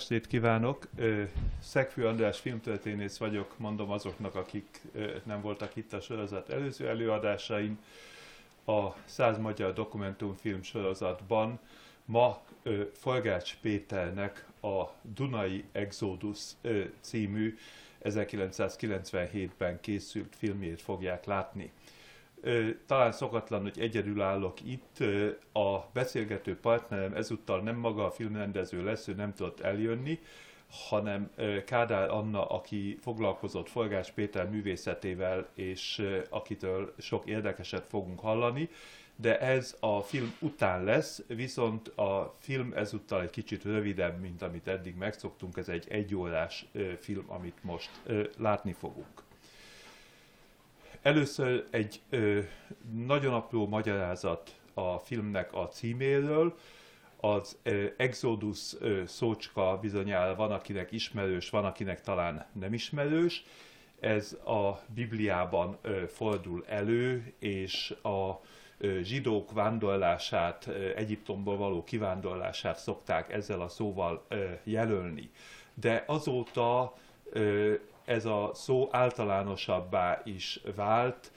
estét kívánok! Szegfű András filmtörténész vagyok, mondom azoknak, akik nem voltak itt a sorozat előző előadásain. A 100 magyar dokumentumfilm sorozatban ma Forgács Péternek a Dunai Exodus című 1997-ben készült filmjét fogják látni. Talán szokatlan, hogy egyedül állok itt, a beszélgető partnerem ezúttal nem maga a filmrendező lesz, ő nem tudott eljönni, hanem Kádár Anna, aki foglalkozott Forgács Péter művészetével, és akitől sok érdekeset fogunk hallani, de ez a film után lesz, viszont a film ezúttal egy kicsit rövidebb, mint amit eddig megszoktunk, ez egy egyórás film, amit most látni fogunk. Először egy nagyon apró magyarázat a filmnek a címéről. Az Exodus szócska bizonyára van, akinek ismerős, van, akinek talán nem ismerős. Ez a Bibliában fordul elő, és a zsidók vándorlását, Egyiptomból való kivándorlását szokták ezzel a szóval jelölni. De azóta ez a szó általánosabbá is vált,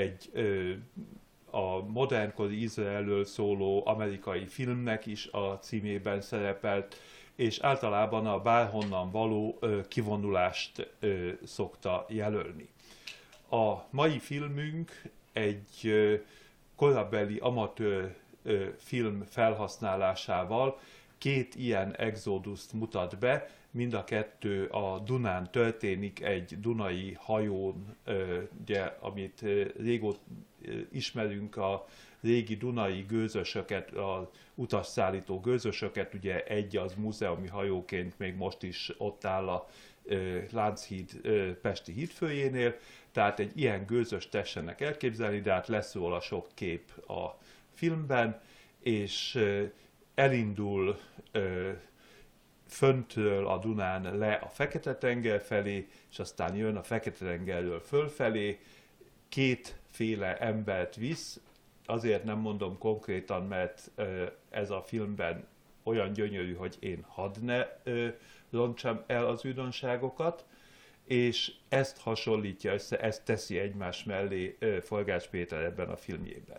a modernkori Izraelről szóló amerikai filmnek is a címében szerepelt, és általában a bárhonnan való kivonulást szokta jelölni. A mai filmünk egy korabeli amatőr film felhasználásával két ilyen exodust mutat be, mind a kettő a Dunán történik, egy dunai hajón, ugye, amit régóta ismerünk, a régi dunai gőzösöket, az utasszállító gőzösöket, ugye egy az múzeumi hajóként még most is ott áll a Lánchíd pesti hídfőjénél, tehát egy ilyen gőzöst tessenek elképzelni, de hát lesz róla sok kép a filmben, és elindul föntről a Dunán le a Fekete-tenger felé, és aztán jön a Fekete-tengerről fölfelé, kétféle embert visz, azért nem mondom konkrétan, mert ez a filmben olyan gyönyörű, hogy én hadd ne rontsam el az újdonságokat, és ezt hasonlítja össze, ezt teszi egymás mellé Forgács Péter ebben a filmjében.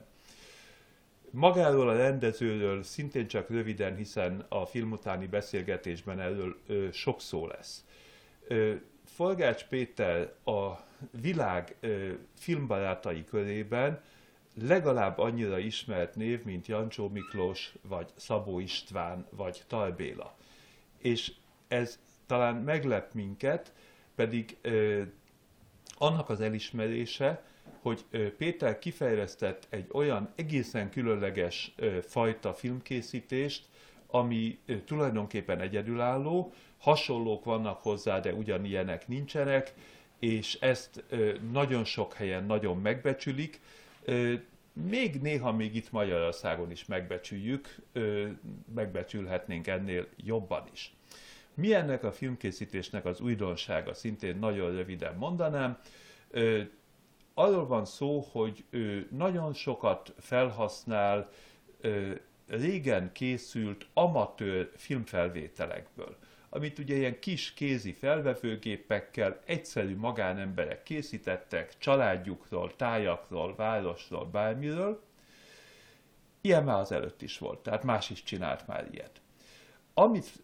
Magáról a rendezőről szintén csak röviden, hiszen a film utáni beszélgetésben erről sok szó lesz. Forgács Péter a világ filmbarátai körében legalább annyira ismert név, mint Jancsó Miklós, vagy Szabó István, vagy Tar Béla. És ez talán meglep minket, pedig annak az elismerése, hogy Péter kifejlesztett egy olyan egészen különleges fajta filmkészítést, ami tulajdonképpen egyedülálló, hasonlók vannak hozzá, de ugyanilyenek nincsenek, és ezt nagyon sok helyen nagyon megbecsülik, még néha még itt Magyarországon is megbecsüljük, megbecsülhetnénk ennél jobban is. Mi ennek a filmkészítésnek az újdonsága? Szintén nagyon röviden mondanám. Arról van szó, hogy ő nagyon sokat felhasznál régen készült amatőr filmfelvételekből, amit ugye ilyen kis kézi felvevőgépekkel egyszerű magánemberek készítettek, családjukról, tájakról, városról, bármiről. Ilyen már az előtt is volt, tehát más is csinált már ilyet. Amit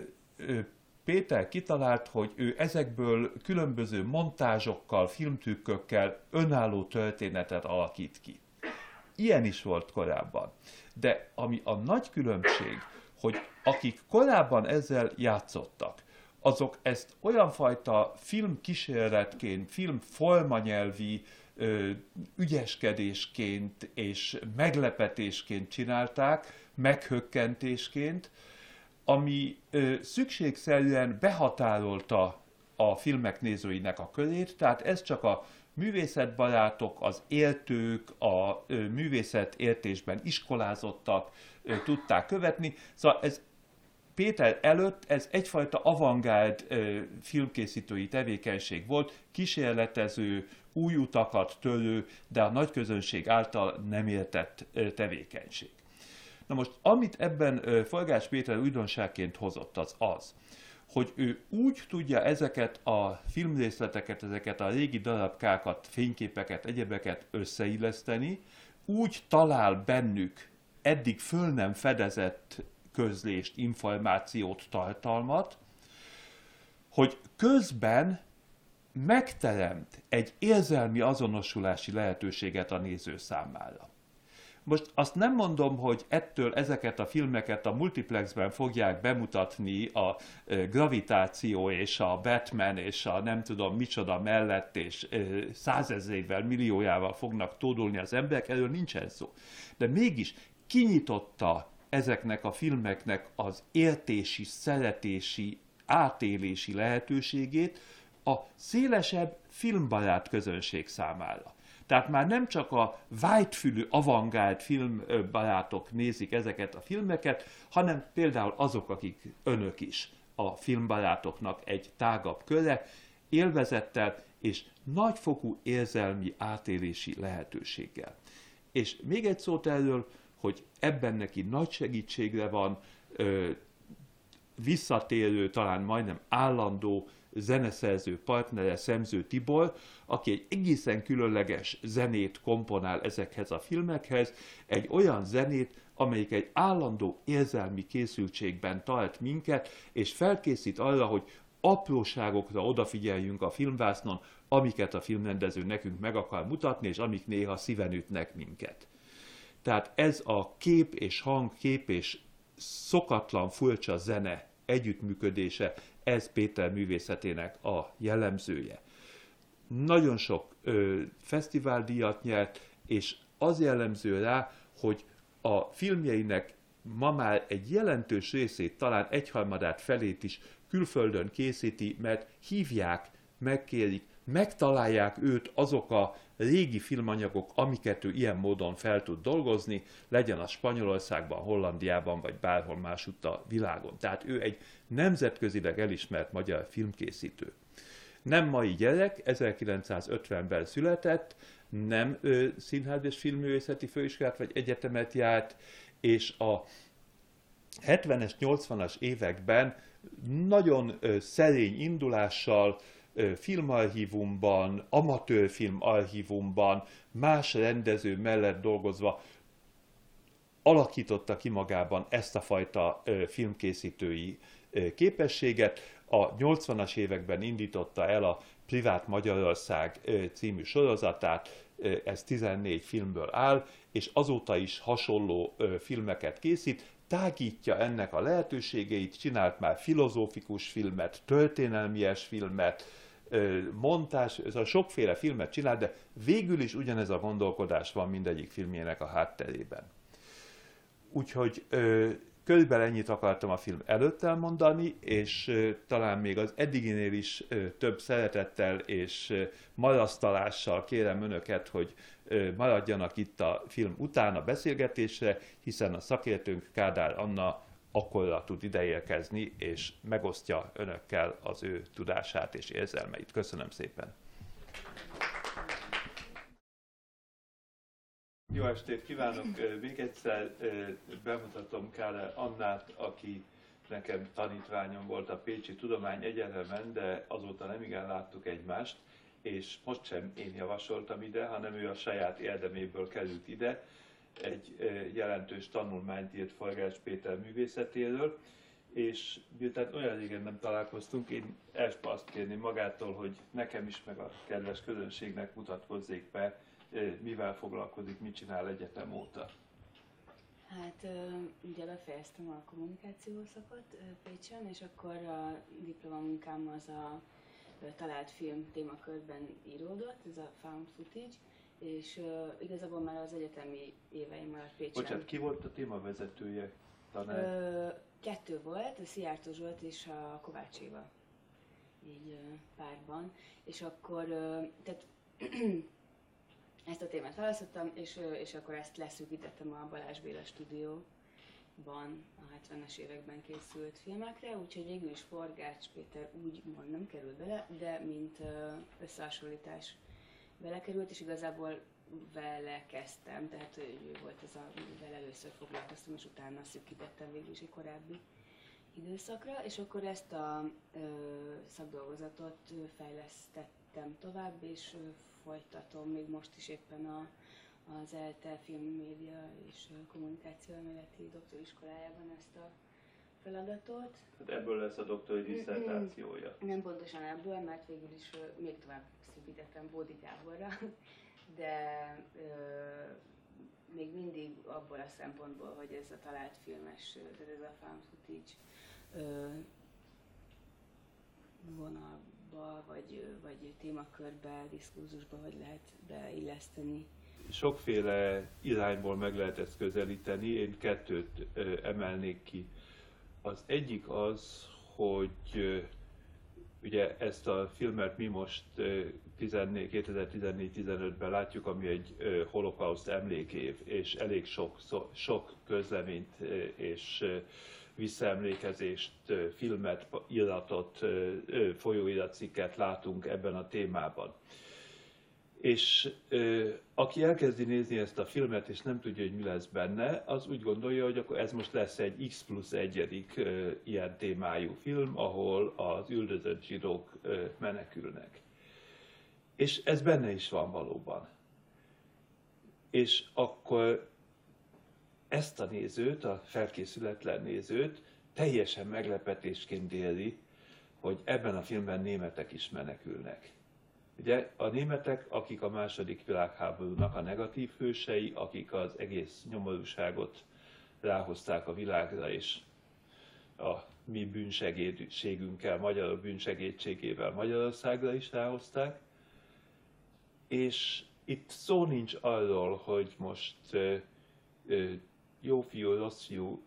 Péter kitalált, hogy ő ezekből különböző montázsokkal, filmtrükkökkel önálló történetet alakít ki. Ilyen is volt korábban. De ami a nagy különbség, hogy akik korábban ezzel játszottak, azok ezt olyan fajta filmkísérletként, filmformanyelvi ügyeskedésként és meglepetésként csinálták, meghökkentésként, ami szükségszerűen behatárolta a filmek nézőinek a körét, tehát ez csak a művészetbarátok, az értők, a művészetértésben iskolázottak tudták követni. Szóval ez Péter előtt ez egyfajta avantgárd filmkészítői tevékenység volt, kísérletező, új utakat törő, de a nagyközönség által nem értett tevékenység. Na most, amit ebben Forgács Péter újdonságként hozott, az az, hogy ő úgy tudja ezeket a filmrészleteket, ezeket a régi darabkákat, fényképeket, egyebeket összeilleszteni, úgy talál bennük eddig föl nem fedezett közlést, információt, tartalmat, hogy közben megteremt egy érzelmi azonosulási lehetőséget a néző számára. Most azt nem mondom, hogy ettől ezeket a filmeket a multiplexben fogják bemutatni a Gravitáció és a Batman és a nem tudom micsoda mellett, és százezrével, milliójával fognak tódulni az emberek, erről nincsen szó. De mégis kinyitotta ezeknek a filmeknek az értési, szeretési, átélési lehetőségét a szélesebb filmbarát közönség számára. Tehát már nem csak a vágyfülű, avantgárd filmbarátok nézik ezeket a filmeket, hanem például azok, akik önök is, a filmbarátoknak egy tágabb köre, élvezettel és nagyfokú érzelmi átélési lehetőséggel. És még egy szót erről, hogy ebben neki nagy segítségre van, visszatérő, talán majdnem állandó zeneszerző partnere Szemző Tibor, aki egy egészen különleges zenét komponál ezekhez a filmekhez, egy olyan zenét, amelyik egy állandó érzelmi készültségben tart minket, és felkészít arra, hogy apróságokra odafigyeljünk a filmvásznon, amiket a filmrendező nekünk meg akar mutatni, és amik néha szíven ütnek minket. Tehát ez a kép és hang, kép és szokatlan, furcsa zene együttműködése, ez Péter művészetének a jellemzője. Nagyon sok fesztiváldíjat nyert, és az jellemző rá, hogy a filmjeinek ma már egy jelentős részét, talán egyharmadát, felét is külföldön készíti, mert hívják, megkérik, megtalálják őt azok a régi filmanyagok, amiket ő ilyen módon fel tud dolgozni, legyen az Spanyolországban, Hollandiában, vagy bárhol másutt a világon. Tehát ő egy nemzetközileg elismert magyar filmkészítő. Nem mai gyerek, 1950-ben született, nem színház és filmművészeti főiskolát vagy egyetemet járt, és a 70-es, 80-as években nagyon szerény indulással filmarchívumban, amatőrfilm archívumban, más rendező mellett dolgozva alakította ki magában ezt a fajta filmkészítői képességet. A 80-as években indította el a Privát Magyarország című sorozatát, ez 14 filmből áll, és azóta is hasonló filmeket készít, tágítja ennek a lehetőségeit, csinált már filozófikus filmet, történelmies filmet, montás, ez a sokféle filmet csinál, de végül is ugyanez a gondolkodás van mindegyik filmjének a hátterében. Úgyhogy körülbelül ennyit akartam a film előtt elmondani, és talán még az eddiginél is több szeretettel és marasztalással kérem önöket, hogy maradjanak itt a film után a beszélgetésre, hiszen a szakértőnk Kádár Anna akkorra tud ideérkezni, és megosztja önökkel az ő tudását és érzelmeit. Köszönöm szépen! Jó estét kívánok! Még egyszer bemutatom Kádár Annát, aki nekem tanítványom volt a Pécsi Tudományegyetemen, de azóta nem igen láttuk egymást, és most sem én javasoltam ide, hanem ő a saját érdeméből került ide. Egy jelentős tanulmányt írt Forgás Péter művészetéről, és miután olyan régen nem találkoztunk, én azt kérném magától, hogy nekem is, meg a kedves közönségnek mutatkozzék be, mivel foglalkozik, mit csinál egyetem óta. Hát ugye befejeztem a kommunikáció szakot Pécsen, és akkor a diplomamunkám az a talált film témakörben íródott, ez a found footage, és igazából már az egyetemi éveim alatt Pécsen... Bocsánat, ki volt a témavezetője? Tanár? Kettő volt, a Szijjártó Zsolt és a Kovács Éva, így párban, és akkor tehát ezt a témát választottam, és akkor ezt leszűkítettem a Balázs Béla stúdióban a 70-es években készült filmekre, úgyhogy végül is Forgács Péter úgymond nem került bele, de mint összehasonlítás belekerült, és igazából vele kezdtem, tehát ő volt az, amivel először foglalkoztam, és utána szűkítettem végül is egy korábbi időszakra, és akkor ezt a szakdolgozatot fejlesztettem tovább, és folytatom még most is éppen az ELTE Filmmédia és Kommunikáció Elméleti Doktoriskolájában ezt a feladatot. Hát ebből lesz a doktori disszertációja. Nem pontosan ebből, mert végül is még tovább szűkítettem Bódi Gáborra, de még mindig abból a szempontból, hogy ez a talált filmes, tehát ez a found footage vonalba, vagy témakörbe, diskurzusba, hogy lehet beilleszteni. Sokféle irányból meg lehet ezt közelíteni, én kettőt emelnék ki. Az egyik az, hogy ugye ezt a filmet mi most 2014-15-ben látjuk, ami egy holokauszt emlékév, és elég sok közleményt és visszaemlékezést, filmet, iratot, folyóiratcikket látunk ebben a témában. És aki elkezdi nézni ezt a filmet, és nem tudja, hogy mi lesz benne, az úgy gondolja, hogy akkor ez most lesz egy X+1 ilyen témájú film, ahol az üldözött zsidók menekülnek. És ez benne is van valóban. És akkor ezt a nézőt, a felkészületlen nézőt teljesen meglepetésként éli, hogy ebben a filmben németek is menekülnek. Ugye a németek, akik a második világháborúnak a negatív hősei, akik az egész nyomorúságot ráhozták a világra, és a mi bűnsegítségünkkel, magyarok bűnsegítségével Magyarországra is ráhozták. És itt szó nincs arról, hogy most jó fiú, rossz fiú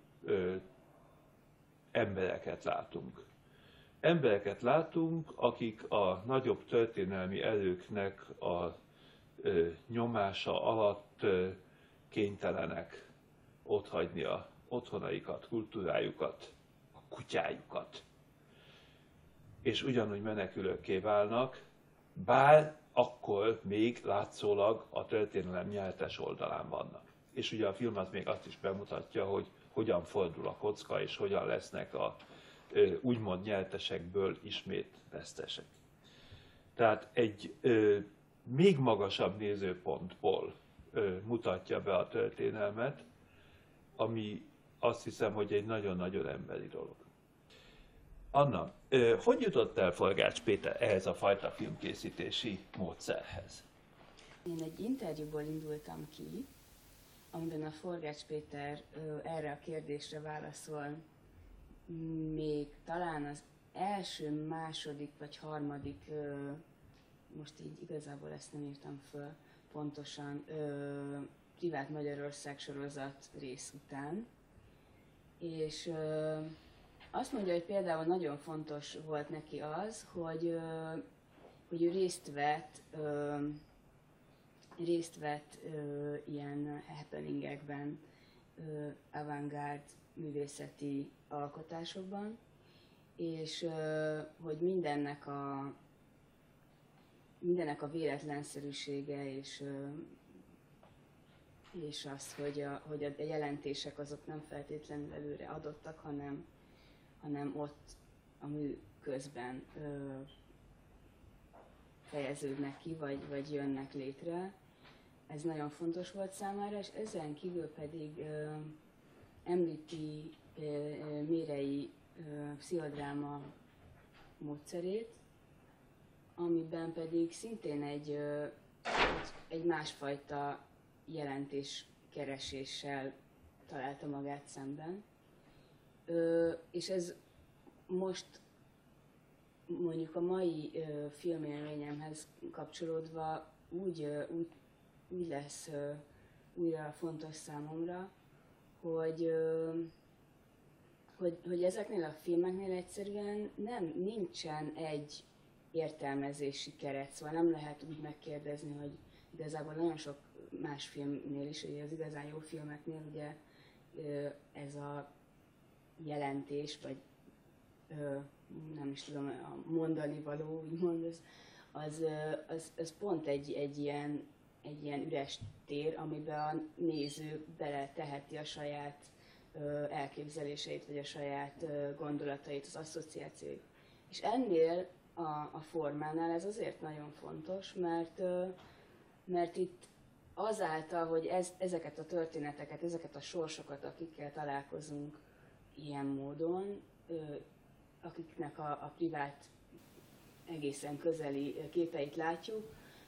embereket látunk. Embereket látunk, akik a nagyobb történelmi erőknek a nyomása alatt kénytelenek otthagyni a otthonaikat, kultúrájukat, a kutyájukat. És ugyanúgy menekülőkké válnak, bár akkor még látszólag a történelem nyertes oldalán vannak. És ugye a film az még azt is bemutatja, hogy hogyan fordul a kocka, és hogyan lesznek a úgymond nyertesekből ismét vesztesek. Tehát egy még magasabb nézőpontból mutatja be a történelmet, ami azt hiszem, hogy egy nagyon-nagyon emberi dolog. Anna, hogy jutott el Forgács Péter ehhez a fajta filmkészítési módszerhez? Én egy interjúból indultam ki, amiben a Forgács Péter erre a kérdésre válaszol, még talán az első, második vagy harmadik, most így igazából ezt nem írtam föl pontosan, Privát Magyarország sorozat rész után. És azt mondja, hogy például nagyon fontos volt neki az, hogy ő részt vett ilyen happeningekben, avantgárd művészeti alkotásokban, és hogy mindennek a véletlenszerűsége és az, hogy a jelentések azok nem feltétlenül előre adottak, hanem ott a mű közben fejeződnek ki, vagy jönnek létre. Ez nagyon fontos volt számára, és ezen kívül pedig említi Mérei pszichodráma módszerét, amiben pedig szintén egy másfajta jelentéskereséssel találta magát szemben. És ez most mondjuk a mai filmélményemhez kapcsolódva úgy lesz újra fontos számomra, hogy ezeknél a filmeknél egyszerűen nincsen egy értelmezési keret, szóval nem lehet úgy megkérdezni, hogy igazából nagyon sok más filmnél is, ugye az igazán jó filmeknél ugye ez a jelentés, vagy nem is tudom, a mondani való, úgymond, az pont egy ilyen üres tér, amiben a néző beleteheti a saját elképzeléseit, vagy a saját gondolatait, az asszociációit. És ennél a formánál ez azért nagyon fontos, mert itt azáltal, hogy ezeket a történeteket, ezeket a sorsokat, akikkel találkozunk ilyen módon, akiknek a privát, egészen közeli képeit látjuk,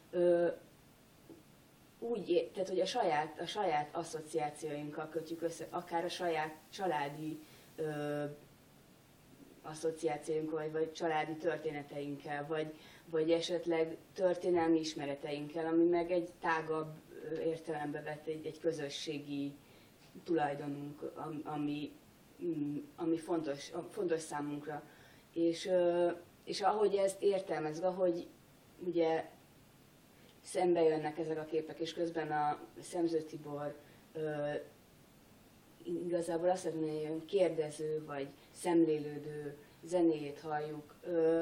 úgy, tehát hogy a saját asszociációinkkal kötjük össze, akár a saját családi asszociációinkkal, vagy családi történeteinkkel, vagy esetleg történelmi ismereteinkkel, ami meg egy tágabb értelembe vett egy közösségi tulajdonunk, ami fontos számunkra. És ahogy ezt értelmezve, ahogy ugye szembe jönnek ezek a képek, és közben a Szemző Tibor igazából azt mondja, hogy kérdező vagy szemlélődő zenéjét halljuk,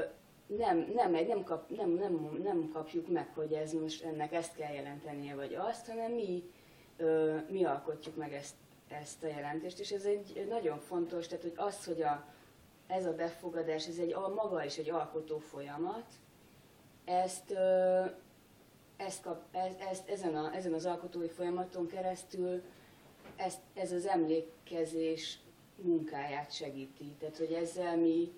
nem kapjuk meg, hogy ez most ennek ezt kell jelentenie, vagy azt, hanem mi alkotjuk meg ezt a jelentést, és ez egy nagyon fontos, tehát hogy az, hogy ez a befogadás, ez maga is egy alkotó folyamat, ezen az alkotói folyamaton keresztül ez az emlékezés munkáját segíti. Tehát, hogy ezzel mi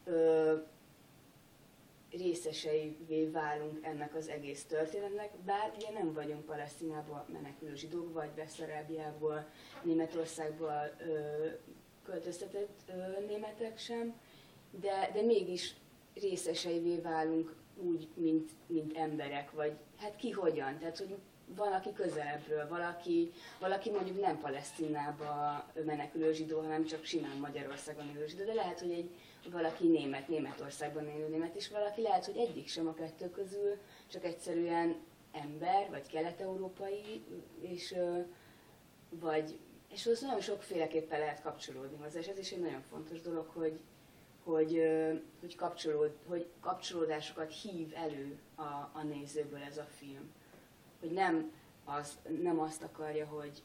részeseivé válunk ennek az egész történetnek, bár ugye nem vagyunk Palesztinából menekülő zsidók, vagy Beszarábiából, Németországból költöztetett németek sem, de mégis részeseivé válunk úgy, mint emberek, vagy hát ki hogyan, tehát hogy valaki közelebbről, valaki mondjuk nem Palesztinába menekülő zsidó, hanem csak simán Magyarországon élő zsidó, de lehet, hogy valaki Németországban élő német, és valaki lehet, hogy egyik sem a kettő közül, csak egyszerűen ember, vagy kelet-európai, és az nagyon sokféleképpen lehet kapcsolódni hozzá, és ez is egy nagyon fontos dolog, hogy kapcsolódásokat hív elő a nézőből ez a film. Hogy nem azt akarja, hogy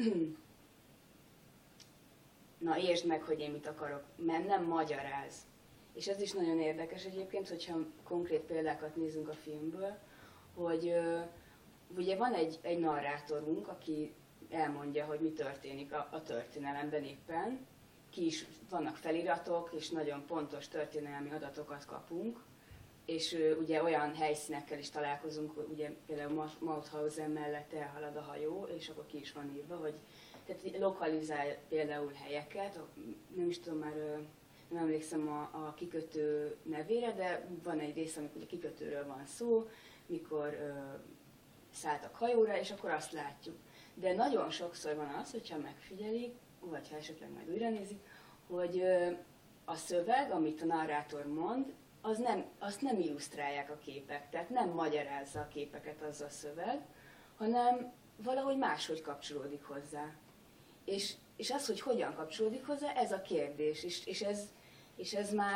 na értsd meg, hogy én mit akarok, mert nem magyaráz. És ez is nagyon érdekes egyébként, hogyha konkrét példákat nézünk a filmből, hogy ugye van egy narrátorunk, aki elmondja, hogy mi történik a történelemben éppen, vannak feliratok, és nagyon pontos történelmi adatokat kapunk, és ugye olyan helyszínekkel is találkozunk, hogy ugye például Mauthausen mellett elhalad a hajó, és akkor ki is van írva, hogy tehát lokalizál például helyeket, nem is tudom már, nem emlékszem a kikötő nevére, de van egy rész, amikor ugye kikötőről van szó, mikor szálltak hajóra, és akkor azt látjuk. De nagyon sokszor van az, hogyha megfigyelik, vagy ha esetleg majd újra nézik, hogy a szöveg, amit a narrátor mond, azt nem illusztrálják a képek, tehát nem magyarázza a képeket az a szöveg, hanem valahogy máshogy kapcsolódik hozzá. És az, hogy hogyan kapcsolódik hozzá, ez a kérdés, és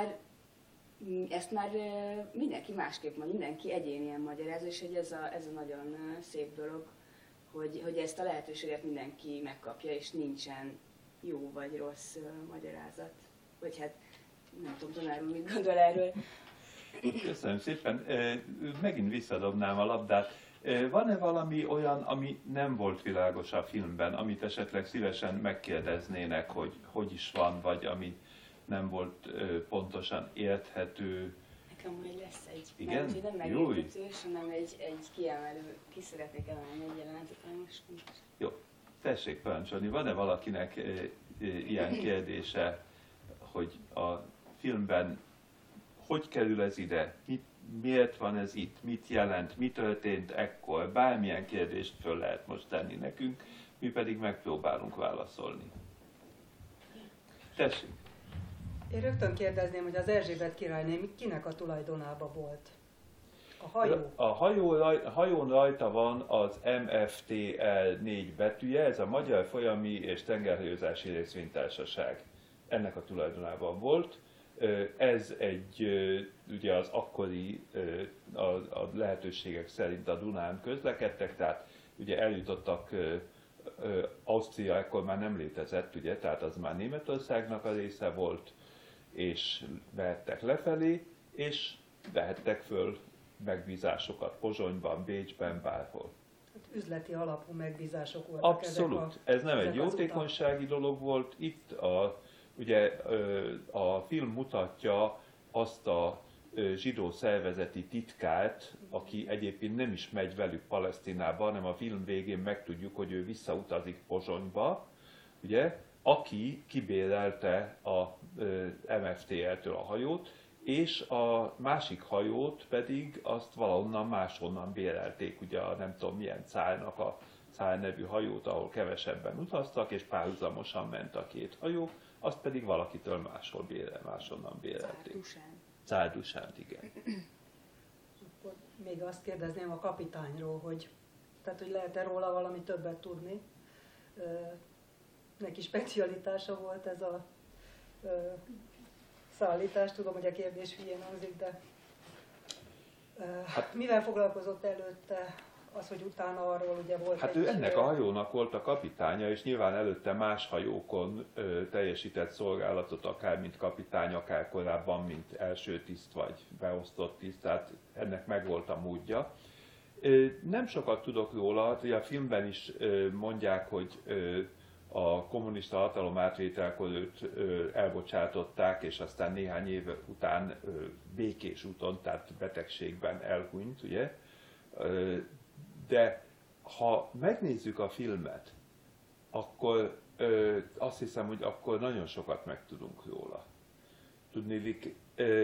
ezt már mindenki másképp mond, mindenki egyénien magyaráz, és hogy ez a nagyon szép dolog, hogy ezt a lehetőséget mindenki megkapja, és nincsen jó vagy rossz magyarázat. Vagy hát nem tudom, Donár úr mit gondol erről. Köszönöm szépen. Megint visszadobnám a labdát. Van-e valami olyan, ami nem volt világos a filmben, amit esetleg szívesen megkérdeznének, hogy is van, vagy ami nem volt pontosan érthető? Nekem majd lesz egy, igen? Nem megértetős, hanem egy kiemelő, ki szeretnék emelni egy jelenetet, most. Jó, tessék parancsolni. Van-e valakinek ilyen kérdése, hogy a filmben hogy kerül ez ide, miért van ez itt, mit jelent, mi történt ekkor, bármilyen kérdést föl lehet most tenni nekünk, mi pedig megpróbálunk válaszolni. Tessék! Én rögtön kérdezném, hogy az Erzsébet királyné kinek a tulajdonában volt? A hajó? A hajón rajta van az MFTL 4 betűje, ez a Magyar Folyami és Tengerhajózási Részvénytársaság. Ennek a tulajdonában volt. Ez ugye az akkori a lehetőségek szerint a Dunán közlekedtek, tehát ugye eljutottak Ausztria ekkor már nem létezett, ugye, tehát az már Németországnak a része volt, és vehettek lefelé, és vehettek föl megbízásokat Pozsonyban, Bécsben, bárhol. Hát üzleti alapú megbízások voltak. Abszolút. Ez nem egy jótékonysági dolog volt. Itt ugye a film mutatja azt a zsidó szervezeti titkárt, aki egyébként nem is megy velük Palesztinába, hanem a film végén megtudjuk, hogy ő visszautazik Pozsonyba, ugye, aki kibérelte a MFTL-től a hajót, és a másik hajót pedig azt valahonnan máshonnan bérelték, ugye a nem tudom milyen Cárnak a Cár nevű hajót, ahol kevesebben utaztak, és párhuzamosan ment a két hajó, azt pedig valakitől máshonnan bérelték. Cárdusán, igen. Akkor még azt kérdezném a kapitányról, hogy lehet-e róla valami többet tudni? Neki specialitása volt ez a szállítás, tudom, hogy a kérdés hülyén hangzik, de mivel foglalkozott előtte, az, hogy utána arról ugye volt Hát ő ennek a hajónak volt a kapitánya, és nyilván előtte más hajókon teljesített szolgálatot, akár mint kapitány, akár korábban, mint első tiszt vagy beosztott tiszt, tehát ennek megvolt a módja. Nem sokat tudok róla, ugye a filmben is mondják, hogy a kommunista hatalom átvételkor őt elbocsátották, és aztán néhány év után békés úton, tehát betegségben elhunyt, ugye? De ha megnézzük a filmet, akkor azt hiszem, hogy akkor nagyon sokat megtudunk róla. Tudnélik,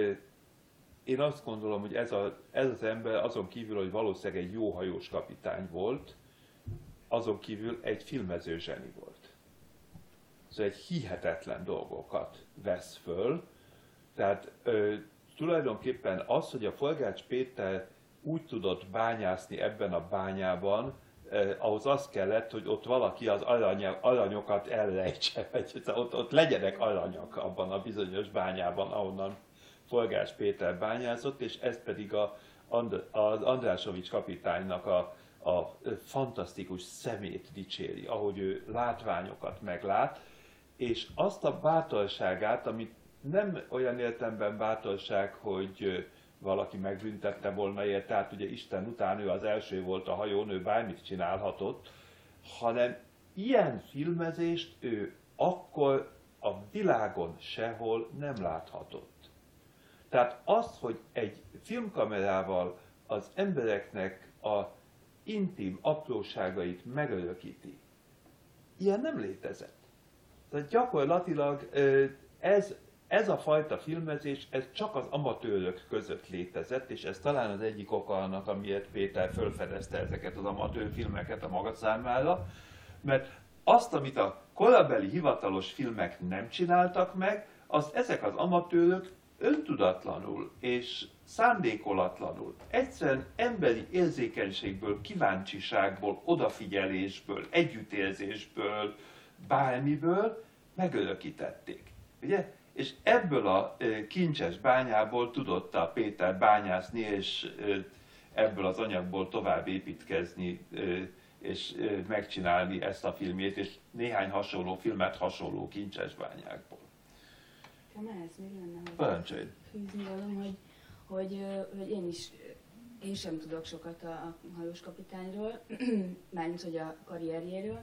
én azt gondolom, hogy ez az ember azon kívül, hogy valószínűleg egy jó hajós kapitány volt, azon kívül egy filmező zseni volt. Szóval egy hihetetlen dolgokat vesz föl. Tehát tulajdonképpen az, hogy a Forgács Péter úgy tudott bányászni ebben a bányában, ahhoz az kellett, hogy ott valaki az aranyokat elrejtse, vagy ott legyenek aranyok abban a bizonyos bányában, ahonnan Forgács Péter bányázott, és ez pedig az Andrásovics kapitánynak a fantasztikus szemét dicséri, ahogy ő látványokat meglát, és azt a bátorságát, amit nem olyan értelemben bátorság, hogy valaki megbüntette volna ilyet, tehát ugye Isten után ő az első volt a hajón, ő bármit csinálhatott, hanem ilyen filmezést ő akkor a világon sehol nem láthatott. Tehát az, hogy egy filmkamerával az embereknek a intim apróságait megörökíti, ilyen nem létezett. Tehát gyakorlatilag ez a fajta filmezés, ez csak az amatőrök között létezett, és ez talán az egyik oka annak, amiért Péter felfedezte ezeket az amatőr filmeket a maga számára, mert azt, amit a korabeli hivatalos filmek nem csináltak meg, azt ezek az amatőrök öntudatlanul és szándékolatlanul, egyszerűen emberi érzékenységből, kíváncsiságból, odafigyelésből, együttérzésből, bármiből megörökítették. Ugye? És ebből a kincses bányából tudott a Péter bányászni, és ebből az anyagból tovább építkezni, és megcsinálni ezt a filmjét, és néhány hasonló filmet hasonló kincses bányákból. Ez még lenne, hogy parancsolj! fűzni valom, hogy én sem tudok sokat a hajós kapitányról, mármint hogy a karrierjéről,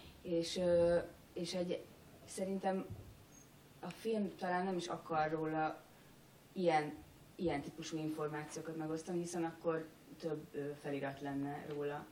és szerintem a film talán nem is akar róla ilyen típusú információkat megosztani, hiszen akkor több felirat lenne róla.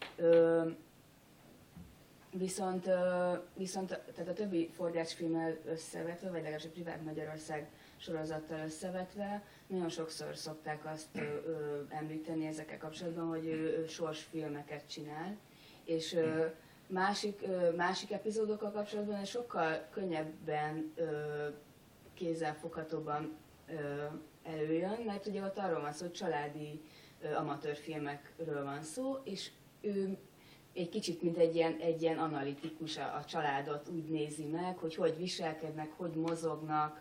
Viszont tehát a többi forgácsfilmmel összevetve, vagy legalábbis a Privát Magyarország sorozattal összevetve, nagyon sokszor szokták azt említeni ezekkel kapcsolatban, hogy ő sorsfilmeket csinál, és másik epizódokkal kapcsolatban sokkal könnyebben, kézzelfoghatóban előjön, mert ugye ott arról van szó, hogy családi amatőrfilmekről van szó, és ő egy kicsit, mint egy ilyen analitikus a családot úgy nézi meg, hogy viselkednek, hogy mozognak,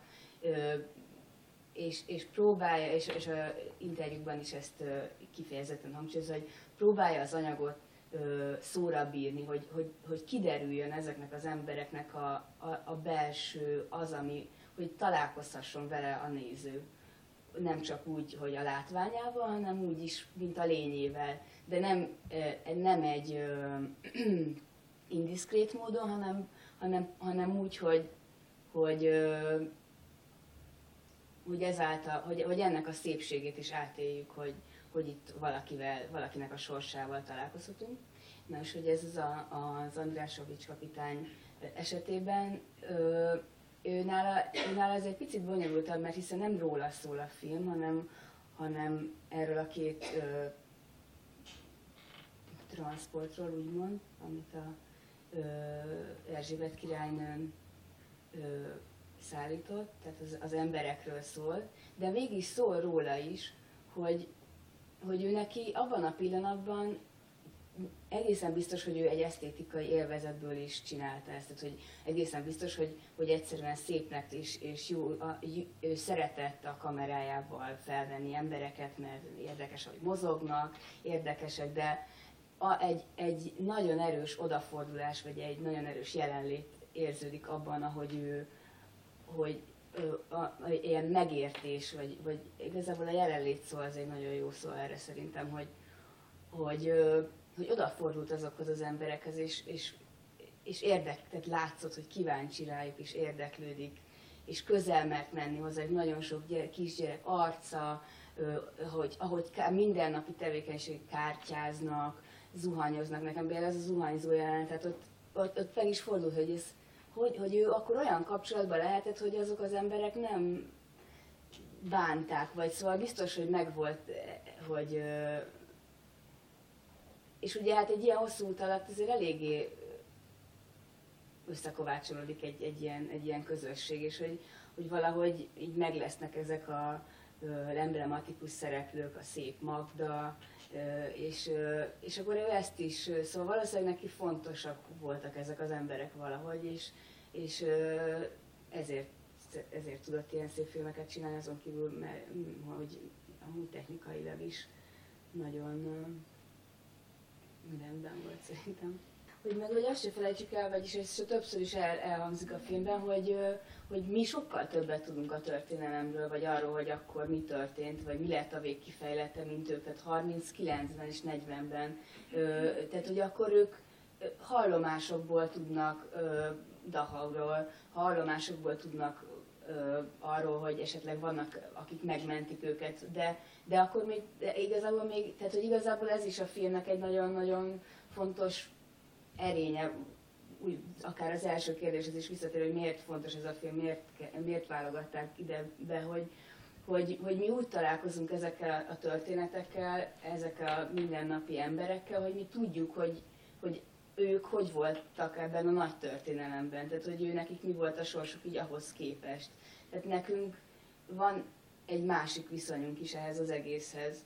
és próbálja, és a interjúkban is ezt kifejezetten hangsúlyozza, hogy próbálja az anyagot szóra bírni, hogy kiderüljön ezeknek az embereknek a belső, az, ami, hogy találkozhasson vele a néző. Nem csak úgy, hogy a látványával, hanem úgy is, mint a lényével. De nem egy indiszkrét módon, hanem úgy, hogy ezáltal, hogy ennek a szépségét is átéljük, hogy itt valakinek a sorsával találkozhatunk. Na és hogy ez az Andrásovics kapitány esetében, őnála ez egy picit bonyolultabb, mert hiszen nem róla szól a film, hanem erről a két transportról, úgymond, amit a Erzsébet királynőn szállított, tehát az emberekről szól, de mégis szól róla is, hogy ő neki abban a pillanatban egészen biztos, hogy ő egy esztétikai élvezetből is csinálta ezt, tehát hogy egészen biztos, hogy egyszerűen szépnek és jó, ő szeretett a kamerájával felvenni embereket, mert érdekes, hogy mozognak, érdekesek, de egy nagyon erős odafordulás, vagy egy nagyon erős jelenlét érződik abban, ahogy ilyen megértés, vagy igazából a jelenlét szó az egy nagyon jó szó erre szerintem, hogy odafordult azokhoz az emberekhez, és tehát látszott, hogy kíváncsi rájuk, és érdeklődik, és közel mert menni hozzá, egy nagyon sok kisgyerek arca, ahogy mindennapi tevékenység kártyáznak, zuhanyoznak. Nekem például ez a zuhanyzó jelenet, tehát ott meg is fordul, hogy ő akkor olyan kapcsolatban lehetett, hogy azok az emberek nem bánták, vagy szóval biztos, hogy megvolt, hogy... És ugye hát egy ilyen hosszú út alatt azért eléggé összekovácsolódik egy ilyen közösség, és hogy valahogy így meglesznek ezek az emblematikus szereplők, a szép Magda, és akkor ő ezt is, szóval valószínűleg neki fontosak voltak ezek az emberek valahogy, és ezért tudott ilyen szép filmeket csinálni, azon kívül, hogy amúgy technikailag is nagyon mindenben volt szerintem. Hogy azt se felejtsük el, vagyis ez többször is elhangzik a filmben, hogy mi sokkal többet tudunk a történelemről, vagy arról, hogy akkor mi történt, vagy mi lett a végkifejlete, mint ők, tehát 39-ben és 40-ben. Tehát, hogy akkor ők hallomásokból tudnak Dachauról, hallomásokból tudnak arról, hogy esetleg vannak, akik megmentik őket, de akkor még, tehát hogy igazából ez is a filmnek egy nagyon-nagyon fontos erénye, úgy, akár az első kérdéshez is visszatér, hogy miért fontos ez a film, miért válogatták ide be, hogy mi úgy találkozunk ezekkel a történetekkel, ezekkel a mindennapi emberekkel, hogy mi tudjuk, hogy ők hogy voltak ebben a nagy történelemben, tehát hogy nekik mi volt a sorsuk így ahhoz képest. Tehát nekünk van egy másik viszonyunk is ehhez az egészhez.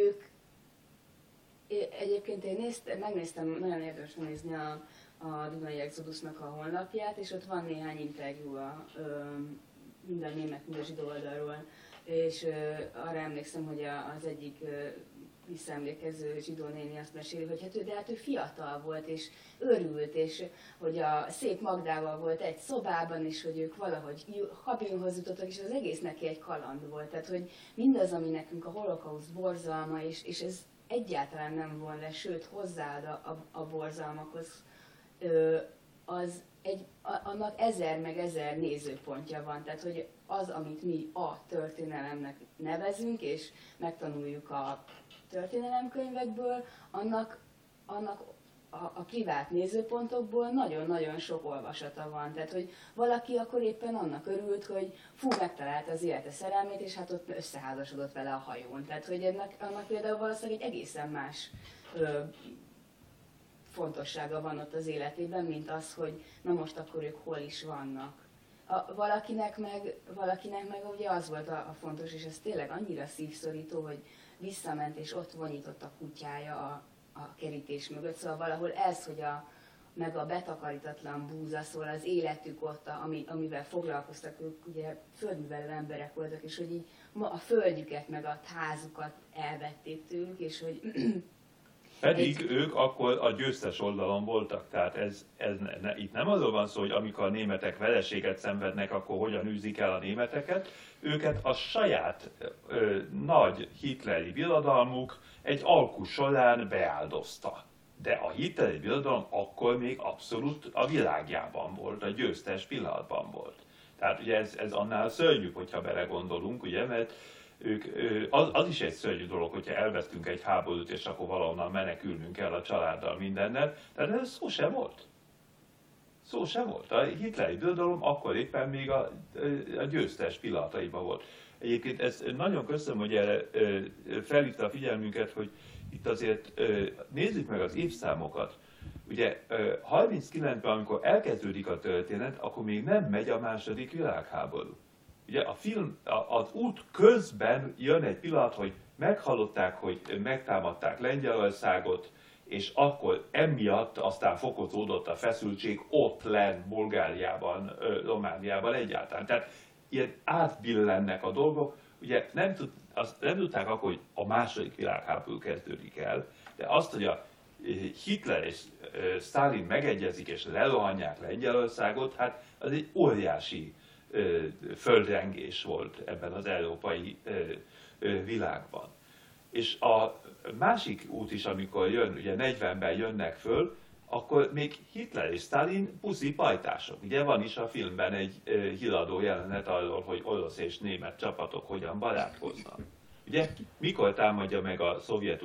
Egyébként én megnéztem, nagyon érdemes nézni a Dunai Exodusnak a honlapját, és ott van néhány interjú mind a német, mind a zsidó oldalról, és arra emlékszem, hogy az egyik visszaemlékező zsidó néni azt meséli, hogy hát ő fiatal volt, és örült, és hogy a szép Magdával volt egy szobában, és hogy ők valahogy Habinhoz jutottak, és az egész neki egy kaland volt. Tehát, hogy mindaz, ami nekünk a holokauszt borzalma, és ez egyáltalán nem von le, sőt hozzáad a borzalmakhoz, annak 1000 meg 1000 nézőpontja van. Tehát, hogy az, amit mi a történelemnek nevezünk, és megtanuljuk a történelemkönyvekből, annak a privát nézőpontokból nagyon-nagyon sok olvasata van. Tehát, hogy valaki akkor éppen annak örült, hogy megtalálta az élete szerelmét, és hát ott összeházasodott vele a hajón. Tehát, hogy annak például valószínűleg egy egészen más fontossága van ott az életében, mint az, hogy na most akkor ők hol is vannak. Valakinek meg ugye az volt a fontos, és ez tényleg annyira szívszorító, hogy visszament és ott vonyított a kutyája a kerítés mögött. Szóval valahol ez, hogy meg a betakarítatlan búza, szóval az életük ott, amivel foglalkoztak, ők ugye földművelő emberek voltak, és hogy így a földjüket, meg a házukat elvették tőlük, és hogy Pedig ők akkor a győztes oldalon voltak, tehát itt nem arról van szó, hogy amikor a németek vereséget szenvednek, akkor hogyan űzik el a németeket, őket a saját nagy hitleri birodalmuk egy alkus során beáldozta. De a hitleri birodalom akkor még abszolút a világjában volt, a győztes pillanatban volt. Tehát ugye ez annál szörnyűbb, hogyha belegondolunk, ugye, mert az is egy szörnyű dolog, hogyha elvesztünk egy háborút, és akkor valahonnan menekülnünk kell a családdal mindennel. Tehát ez szó sem volt. Szó sem volt. A hitleri birodalom akkor éppen még a győztes pillanataiban volt. Egyébként ez nagyon köszönöm, hogy erre felhívta a figyelmünket, hogy itt azért nézzük meg az évszámokat. Ugye 39-ben, amikor elkezdődik a történet, akkor még nem megy a második világháború. Ugye a film, az út közben jön egy pillanat, hogy meghallották, hogy megtámadták Lengyelországot, és akkor emiatt aztán fokozódott a feszültség ott lenn Bulgáriában, Romániában egyáltalán. Tehát ilyen átbillennek a dolgok. Ugye nem tudták akkor, hogy a második világháború kezdődik el, de azt, hogy a Hitler és Sztálin megegyezik és lerohanják Lengyelországot, hát az egy óriási földrengés volt ebben az európai világban. És a másik út is, amikor jön, ugye 40-ben jönnek föl, akkor még Hitler és Sztálin puszi pajtások. Ugye van is a filmben egy híradó jelenet arról, hogy orosz és német csapatok hogyan barátkoznak. Ugye mikor támadja meg a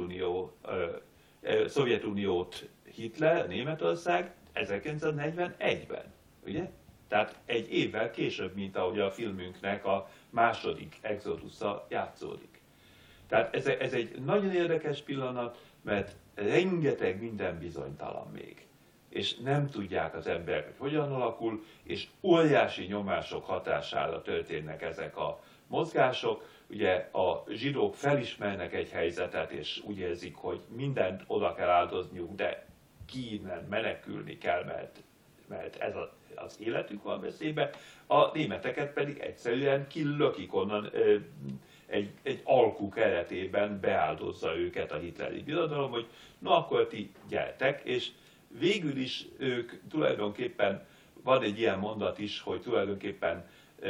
Szovjetuniót Hitler, Németország? 1941-ben, ugye? Tehát egy évvel később, mint ahogy a filmünknek a második exodusza játszódik. Tehát ez egy nagyon érdekes pillanat, mert rengeteg minden bizonytalan még. És nem tudják az emberek, hogy hogyan alakul, és óriási nyomások hatására történnek ezek a mozgások. Ugye a zsidók felismernek egy helyzetet, és úgy érzik, hogy mindent oda kell áldozniuk, de ki innen menekülni kell, mert ez az életük van veszélybe. A németeket pedig egyszerűen kilökik onnan, egy alku keretében beáldozza őket a hitleri birodalom, hogy na akkor ti gyertek, és végül is ők tulajdonképpen, van egy ilyen mondat is, hogy tulajdonképpen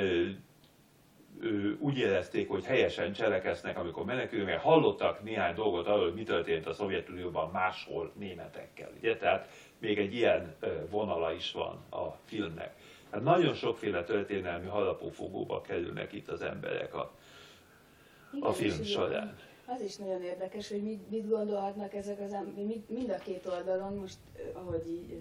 úgy érezték, hogy helyesen cselekeznek, amikor menekülnek, mert hallottak néhány dolgot arról, hogy mi történt a Szovjetunióban máshol németekkel. Ugye? Tehát még egy ilyen vonala is van a filmnek. Tehát nagyon sokféle történelmi harapófogóba kerülnek itt az emberek a film során. Az is nagyon érdekes, hogy mit gondolhatnak ezek az emberek, mind a két oldalon, most ahogy így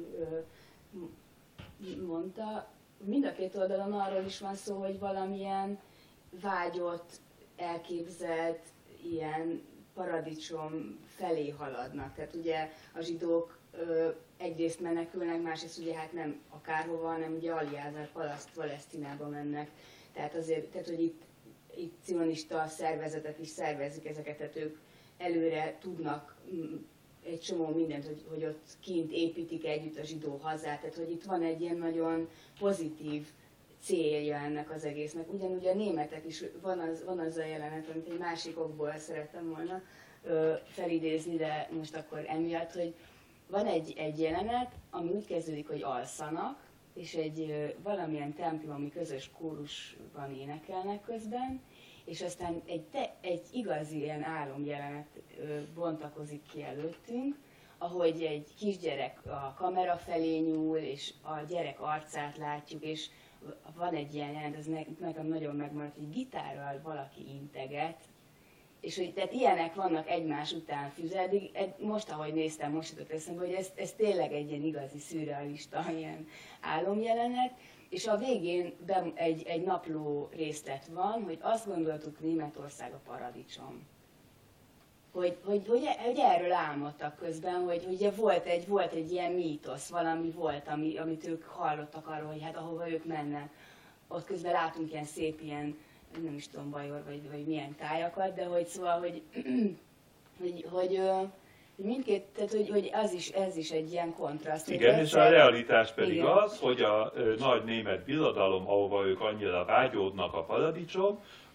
mondta, mind a két oldalon arról is van szó, hogy valamilyen vágyott, elképzelt ilyen paradicsom felé haladnak. Tehát ugye a zsidók egyrészt menekülnek, másrészt ugye hát nem akárhova, hanem ugye Aliázár Palesztinába mennek. Tehát azért, hogy itt cionista szervezetek is szervezik ezeket, tehát ők előre tudnak egy csomó mindent, hogy ott kint építik együtt a zsidó hazát, tehát hogy itt van egy ilyen nagyon pozitív célja ennek az egésznek. Ugyanúgy a németek is, van az a jelenet, amit egy másik okból szerettem volna felidézni, de most akkor emiatt, hogy van egy jelenet, ami úgy kezdődik, hogy alszanak, és egy valamilyen templomi közös kórusban énekelnek közben, és aztán egy igazi ilyen álomjelenet bontakozik ki előttünk, ahogy egy kisgyerek a kamera felé nyúl, és a gyerek arcát látjuk, és van egy ilyen jelenet, ez nekem nagyon megmaradt, hogy gitárral valaki integet, és hogy tehát ilyenek vannak egymás után fűzedig. Most, ahogy néztem, most jutott eszembe, hogy ez tényleg egy ilyen igazi szürrealista ilyen álomjelenet, és a végén egy napló részlet van, hogy azt gondoltuk, Németország a paradicsom. Hogy erről álmodtak közben, hogy ugye volt egy ilyen mítosz, valami volt, amit ők hallottak arról, hogy hát ahova ők mennek. Ott közben látunk ilyen szép, ilyen, nem is tudom, Bajor vagy milyen tájakat, de hogy szóval, hogy mindkét, tehát hogy ez is egy ilyen kontraszt. Igen, és a realitás pedig igen, az, hogy a nagy német birodalom, ahova ők annyira vágyódnak, a paradicsom,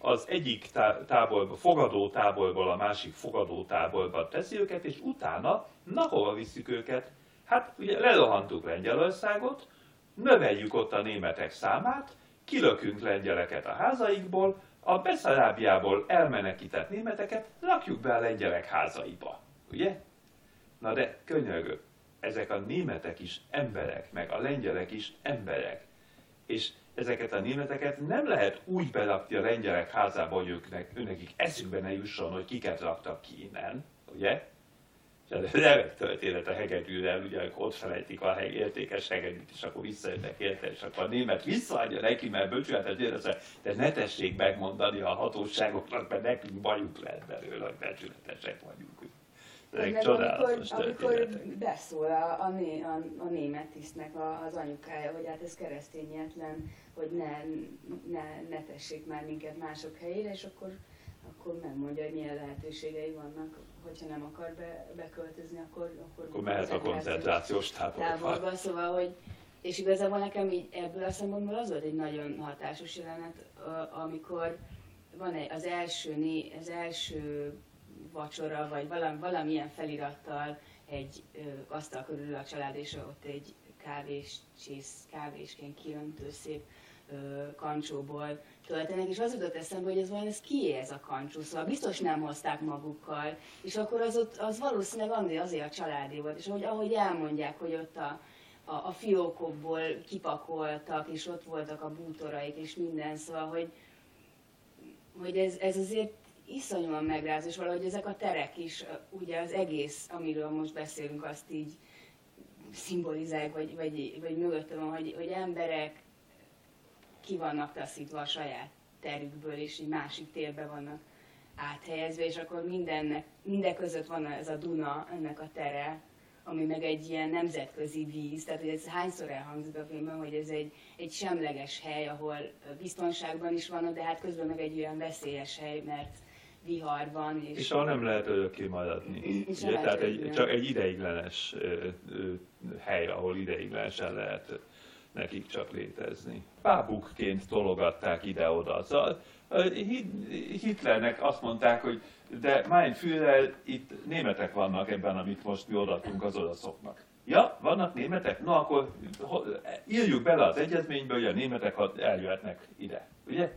az egyik táborba, fogadó táborból a másik fogadó táborba teszi őket, és utána, na hova visszük őket? Hát ugye lerohantuk Lengyelországot, növeljük ott a németek számát, kilökünk lengyeleket a házaikból, a Beszarábiából elmenekített németeket rakjuk be a lengyelek házaiba. Ugye? Na de könyörgök, ezek a németek is emberek, meg a lengyelek is emberek. És ezeket a németeket nem lehet úgy berakni a lengyelek házába, hogy őnekik eszükbe ne jusson, hogy kiket raktak ki innen, ugye? És a remek történet a hegedűrel, ugye, amikor ott felejtik a értékes hegedűt, és akkor visszajönnek érte, és akkor a német visszaadja neki, mert böcsületet érezze, de ne tessék megmondani a hatóságoknak, mert nekünk bajunk lehet belőle, hogy becsületesek vagyunk. Amikor beszól a német tisztnek az anyukája, hogy hát ez keresztényetlen, hogy ne tessék már minket mások helyére, és akkor megmondja, hogy milyen lehetőségei vannak, hogyha nem akar beköltözni, akkor mehet a koncentrációs táborba. Szóval, hogy, és igazából nekem így ebből a szempontból az volt egy nagyon hatásos jelenet, amikor van az első vacsora, vagy valamilyen felirattal egy asztal körül a család, és ott egy kávésként kiöntő szép kancsóból töltenek, és az jutott eszembe, hogy ez kié ez a kancsó, szóval biztos nem hozták magukkal, és akkor az valószínűleg azért a családé volt, és ahogy elmondják, hogy ott a fiókokból kipakoltak, és ott voltak a bútoraik, és minden, szóval, hogy ez azért iszonyúan megrázó, és valahogy ezek a terek is, ugye az egész, amiről most beszélünk, azt így szimbolizálják, vagy mögöttem van, hogy emberek ki vannak taszítva a saját terükből, és egy másik térbe vannak áthelyezve, és akkor minden között van ez a Duna, ennek a tere, ami meg egy ilyen nemzetközi víz, tehát hogy ez hányszor elhangzik a filmben, hogy ez egy semleges hely, ahol biztonságban is vannak, de hát közben meg egy olyan veszélyes hely, mert vihar van. És ahol nem lehet örökké maradni. Ugye? Tehát csak egy ideiglenes hely, ahol ideiglenesen lehet nekik csak létezni. Bábukként tologatták ide-oda. Szóval Hitlernek azt mondták, hogy de mein Führer, itt németek vannak ebben, amit most mi odaadtunk az olaszoknak. Ja, vannak németek? Na akkor írjuk bele az egyezménybe, hogy a németek eljöhetnek ide. Ugye?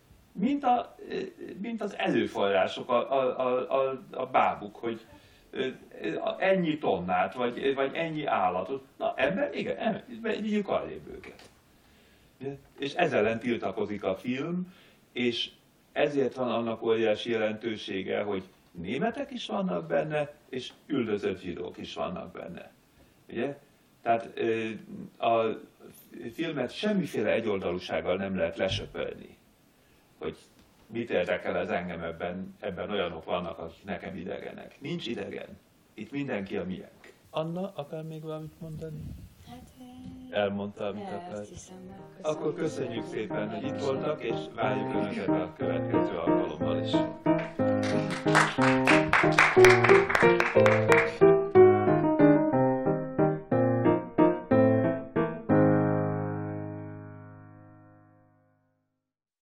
Mint az előforrások, a bábuk, hogy ennyi tonnát, vagy ennyi állatot. Na, ember, igen, vigyük arrébb őket. És ezzel ellen tiltakozik a film, és ezért van annak óriási jelentősége, hogy németek is vannak benne, és üldözött zsidók is vannak benne. Ugye? Tehát a filmet semmiféle egyoldalúsággal nem lehet lesöpölni, hogy mit érdekel ez engem, ebben olyanok vannak, akik nekem idegenek. Nincs idegen. Itt mindenki a miénk. Anna, akar még valamit mondani? Hát, elmondta, amit akart. Akkor köszönjük szépen, hogy itt voltak, és várjuk Önöket a következő alkalommal is.